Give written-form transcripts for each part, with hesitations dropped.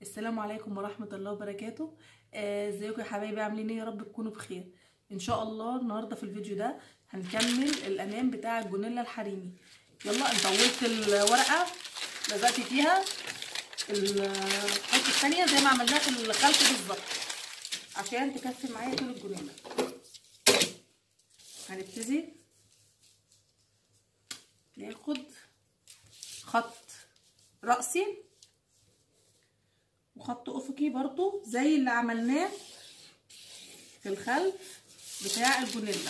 السلام عليكم ورحمة الله وبركاته. ازيكم يا حبايبي، عاملين ايه؟ يا رب تكونوا بخير ان شاء الله. النهارده في الفيديو ده هنكمل الامام بتاع الجونيلا الحريمي. يلا، انا طولت الورقه، لزقت فيها الحته الثانيه زي ما عملناها في الخلف بالظبط عشان تكفي معايا طول الجونيلا. هنبتدي ناخد خط رأسي وخط افقي برضو زي اللي عملناه في الخلف بتاع الجونيلا.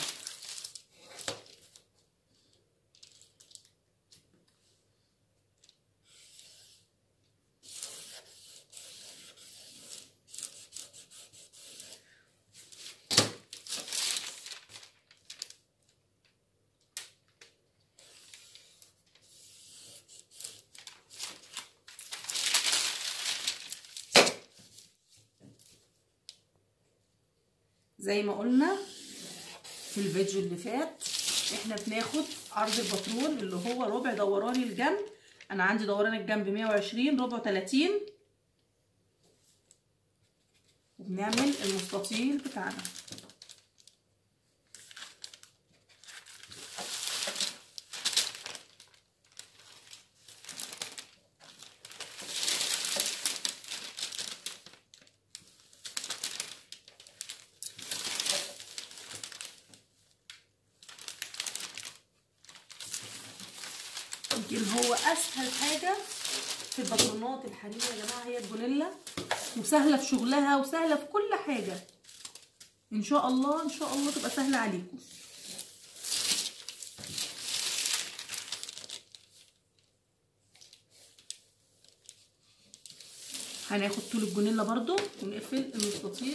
زي ما قلنا في الفيديو اللي فات، احنا بناخد عرض الباترون اللي هو ربع دوراني الجنب. انا عندي دوران الجنب 120، ربع 30، وبنعمل المستطيل بتاعنا. يمكن هو اسهل حاجه في الباترونات الحريمي يا جماعه هي الجونيلا، وسهله في شغلها وسهله في كل حاجه. ان شاء الله ان شاء الله تبقى سهله عليكم. هناخد طول الجونيلا برضو ونقفل المستطيل.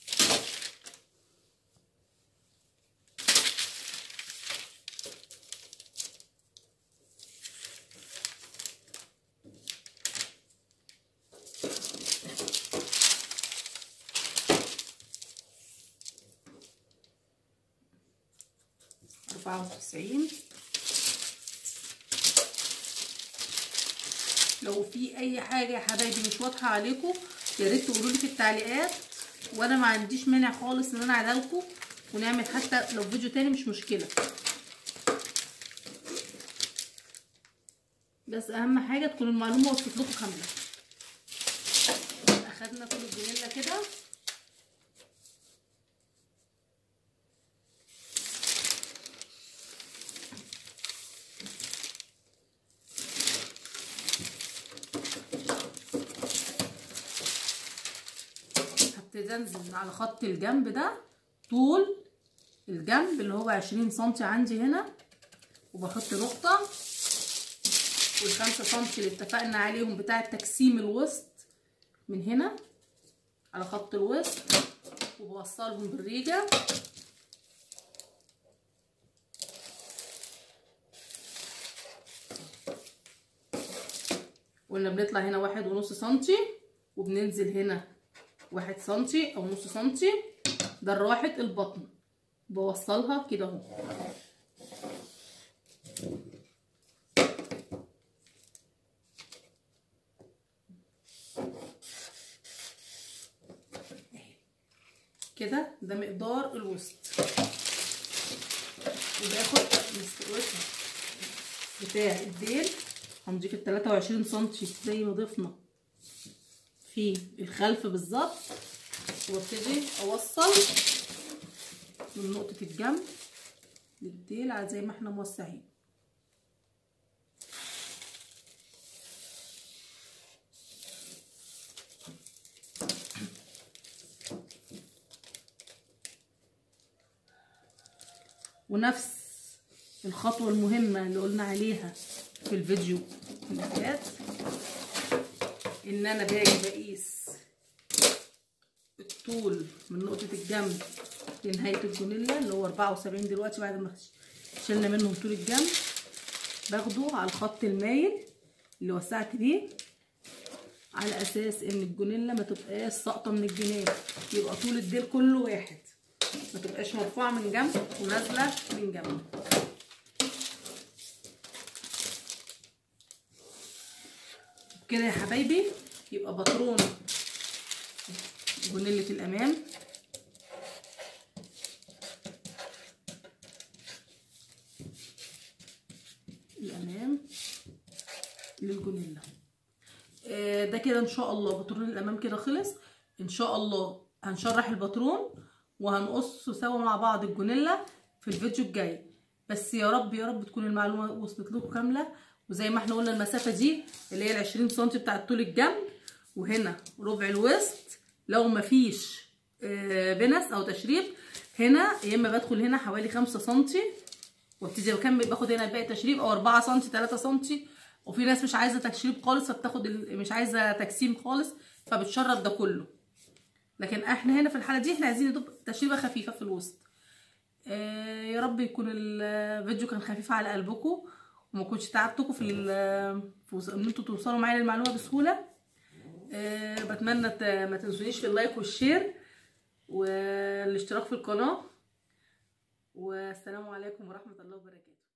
لو في اي حاجه يا حبايبي مش واضحه عليكم يا ريت تقولوا لي في التعليقات، وانا ما عنديش مانع خالص ان انا اعيدها لكم ونعمل حتى لو فيديو تاني، مش مشكله. بس اهم حاجه تكون المعلومه وصلت لكم كامله. اخدنا كل الجونيلا كده، هبتدي انزل على خط الجنب ده طول الجنب اللي هو 20 سنتي عندي هنا، وبحط نقطه، وال5 سنتي اللي اتفقنا عليهم بتاع التجسيم الوسط من هنا على خط الوسط، وبوصلهم بالريجه. قلنا بنطلع هنا 1.5 سنتي، وبننزل هنا 1 سنتي او نص سنتي، ده راحة البطن بوصلها كده اهو. كده ده مقدار الوسط، وباخد مستويتها بتاع الديل. هنضيف ال 23 سنتي زي ما ضفنا في الخلف بالظبط، وابتدي اوصل من نقطة الجنب للديل على زي ما احنا موسعين. ونفس الخطوة المهمة اللي قلنا عليها في الفيديو اللي فات، ان انا باجي بقيس الطول من نقطة الجنب لنهاية الجونيلا اللي هو 74 دلوقتي، بعد ما شلنا منهم طول الجنب باخده على الخط المايل اللي وسعت بيه، على اساس ان الجونيلا ما تبقاش ساقطة من الجناب، يبقى طول الديل كله واحد، ما تبقاش مرفوعة من جنب ونازلة من جنب. كده يا حبايبي يبقى باترون جونيلة الامام، للجونيلا. ده كده ان شاء الله باترون الامام كده خلص. ان شاء الله هنشرح الباترون وهنقصه سوا مع بعض الجونيلا في الفيديو الجاي. بس يا رب يا رب تكون المعلومه وصلت لكم كامله. وزي ما احنا قلنا المسافه دي اللي هي ال 20 سم بتاعه طول الجنب، وهنا ربع الوسط لو مفيش بنس او تشريب. هنا يا اما بدخل هنا حوالي 5 سم وابتدي بكمل، باخد هنا الباقي تشريب، او 4 سم 3 سم. وفي ناس مش عايزه تشريب خالص فبتاخد مش عايزه تجسيم خالص فبتشرب ده كله. لكن احنا هنا في الحاله دي احنا عايزين ندوب تشريبه خفيفه في الوسط. يا رب يكون الفيديو كان خفيف على قلبكم وما كنتش تعبتكم في ان انتوا توصلوا معايا للمعلومه بسهوله. بتمنى ما تنسونيش في اللايك والشير والاشتراك في القناه. والسلام عليكم ورحمه الله وبركاته.